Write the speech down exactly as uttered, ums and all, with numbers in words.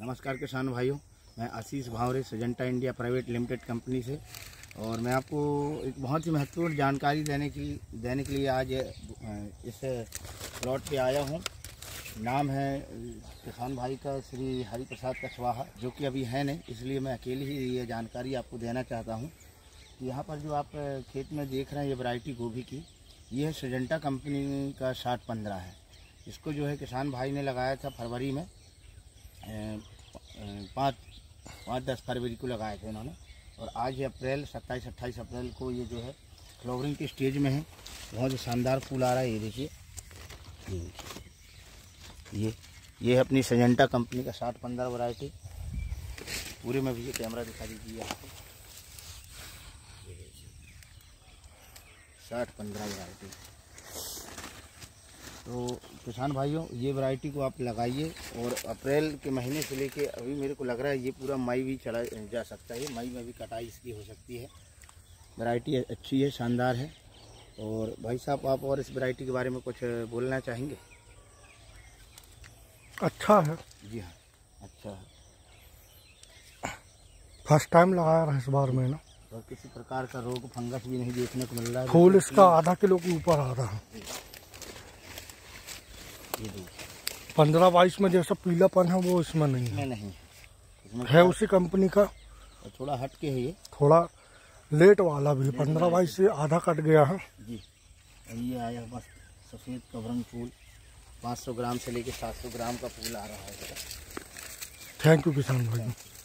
नमस्कार किसान भाइयों, मैं Ashish Bhavre Syngenta India private limited company से, और मैं आपको एक बहुत ही महत्वपूर्ण जानकारी देने की देने के लिए आज इस प्लॉट पे आया हूँ। नाम है किसान भाई का श्री हरि प्रसाद कछवाहा, जो कि अभी है नहीं, इसलिए मैं अकेले ही ये जानकारी आपको देना चाहता हूँ। यहाँ पर जो आप खेत में देख रहे हैं ये वैरायटी गोभी की, ये है सिजेंटा कंपनी का साठ पंद्रह है। इसको जो है किसान भाई ने लगाया था फरवरी में, पाँच पाँच दस फरवरी को लगाए थे इन्होंने, और आज अप्रैल सत्ताईस अट्ठाईस अप्रैल को ये जो है फ्लावरिंग के स्टेज में है। बहुत शानदार फूल आ रहा है। ये देखिए, ये देखिए ये ये है अपनी सिजेंटा कंपनी का साठ पंद्रह वैरायटी। पूरे में भी ये कैमरा दिखा दीजिए आपको, साठ पंद्रह वैरायटी। तो किसान भाइयों, ये वैरायटी को आप लगाइए, और अप्रैल के महीने से लेके अभी मेरे को लग रहा है ये पूरा मई भी चला जा सकता है। मई में भी कटाई इसकी हो सकती है। वैरायटी अच्छी है, शानदार है। और भाई साहब, आप और इस वैरायटी के बारे में कुछ बोलना चाहेंगे? अच्छा है जी हाँ, अच्छा है। फर्स्ट टाइम लगाया रहा इस बार में ना, और किसी प्रकार का रोग फंगस भी नहीं देखने को मिल रहा है। फूल इसका आधा किलो के ऊपर आ रहा है। पंद्रह बाईस में जैसा पीलापन है वो इसमें नहीं है, नहीं इसमें है उसी कंपनी का। थोड़ा हट के है ये, थोड़ा लेट वाला भी है। पंद्रह बाईस से आधा कट गया है जी। ये आया बस सफ़ेद कवरंग फूल, पाँच सौ ग्राम से लेके सात सौ ग्राम का फूल आ रहा है। थैंक यू किसान भाई।